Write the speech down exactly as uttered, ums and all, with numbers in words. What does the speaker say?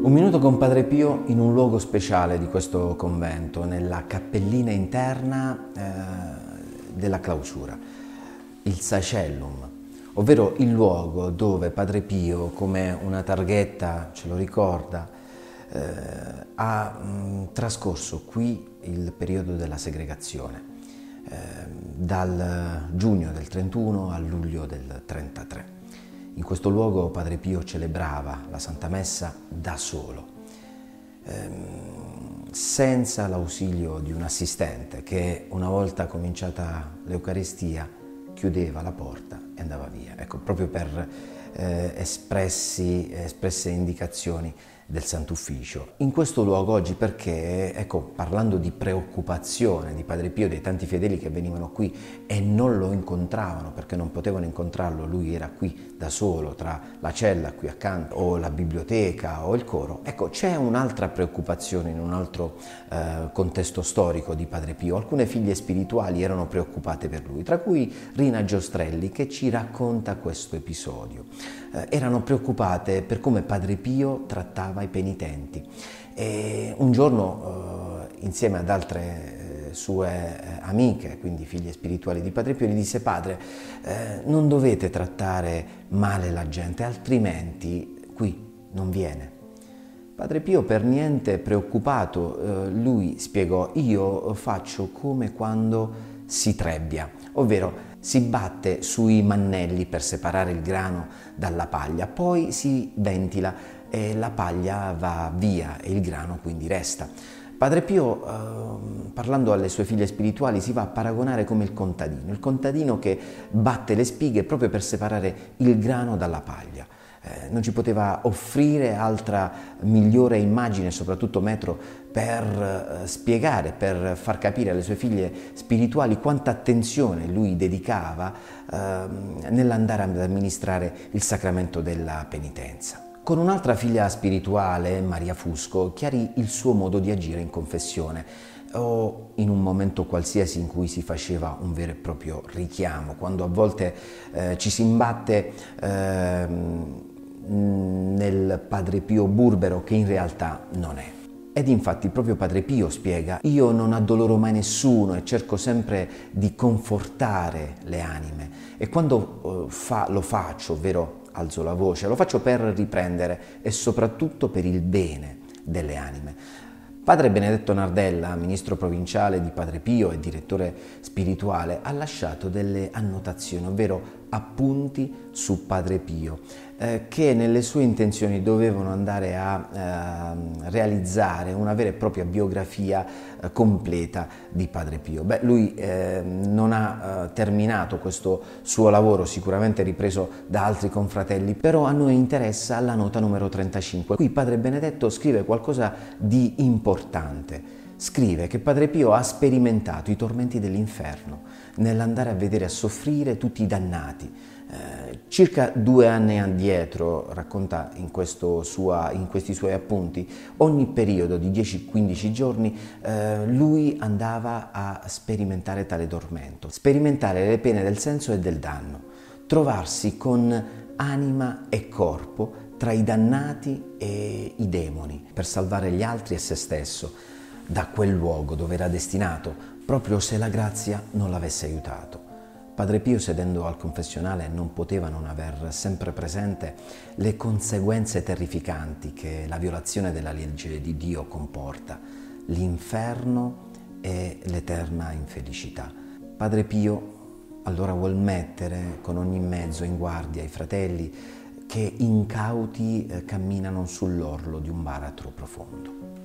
Un minuto con Padre Pio in un luogo speciale di questo convento, nella cappellina interna eh, della clausura, il Sacellum, ovvero il luogo dove Padre Pio, come una targhetta ce lo ricorda, eh, ha mh, trascorso qui il periodo della segregazione, eh, dal giugno del trentuno al luglio del trentatré. In questo luogo Padre Pio celebrava la Santa Messa da solo, ehm, senza l'ausilio di un assistente che, una volta cominciata l'Eucaristia, chiudeva la porta e andava via. Ecco, proprio per eh, espressi, espresse indicazioni del Sant'Ufficio. In questo luogo oggi perché, ecco, parlando di preoccupazione di Padre Pio, dei tanti fedeli che venivano qui e non lo incontravano perché non potevano incontrarlo, lui era qui da solo, tra la cella qui accanto o la biblioteca o il coro, ecco, c'è un'altra preoccupazione in un altro eh, contesto storico di Padre Pio. Alcune figlie spirituali erano preoccupate per lui, tra cui Rina Giostrelli, che ci racconta questo episodio. Eh, erano preoccupate per come Padre Pio trattava i penitenti. E un giorno, eh, insieme ad altre eh, sue eh, amiche, quindi figlie spirituali di Padre Pio, gli disse: padre, eh, non dovete trattare male la gente, altrimenti qui non viene. Padre Pio, per niente preoccupato, eh, lui spiegò: io faccio come quando si trebbia, ovvero si batte sui mannelli per separare il grano dalla paglia, poi si ventila e la paglia va via e il grano quindi resta. Padre Pio, eh, parlando alle sue figlie spirituali, si va a paragonare come il contadino, il contadino che batte le spighe proprio per separare il grano dalla paglia. Eh, non ci poteva offrire altra migliore immagine, soprattutto metro, per eh, spiegare, per far capire alle sue figlie spirituali quanta attenzione lui dedicava eh, nell'andare ad amministrare il sacramento della penitenza. Con un'altra figlia spirituale, Maria Fusco, chiarì il suo modo di agire in confessione o in un momento qualsiasi in cui si faceva un vero e proprio richiamo, quando a volte eh, ci si imbatte eh, nel Padre Pio burbero che in realtà non è. Ed infatti proprio Padre Pio spiega: io non addoloro mai nessuno e cerco sempre di confortare le anime, e quando eh, fa, lo faccio, ovvero alzo la voce, lo faccio per riprendere e soprattutto per il bene delle anime. Padre Benedetto Nardella, ministro provinciale di Padre Pio e direttore spirituale, ha lasciato delle annotazioni, ovvero appunti su Padre Pio, eh, che nelle sue intenzioni dovevano andare a eh, realizzare una vera e propria biografia eh, completa di Padre Pio. Beh, lui eh, non ha eh, terminato questo suo lavoro, sicuramente ripreso da altri confratelli, però a noi interessa la nota numero trentacinque. Qui Padre Benedetto scrive qualcosa di importante. Scrive che Padre Pio ha sperimentato i tormenti dell'inferno nell'andare a vedere a soffrire tutti i dannati. Eh, circa due anni addietro, racconta in, questo sua, in questi suoi appunti, ogni periodo di dieci quindici giorni eh, lui andava a sperimentare tale tormento, sperimentare le pene del senso e del danno, trovarsi con anima e corpo tra i dannati e i demoni per salvare gli altri e se stesso da quel luogo dove era destinato, proprio se la grazia non l'avesse aiutato. Padre Pio, sedendo al confessionale, non poteva non aver sempre presente le conseguenze terrificanti che la violazione della legge di Dio comporta, l'inferno e l'eterna infelicità. Padre Pio allora vuol mettere con ogni mezzo in guardia i fratelli che incauti eh, camminano sull'orlo di un baratro profondo.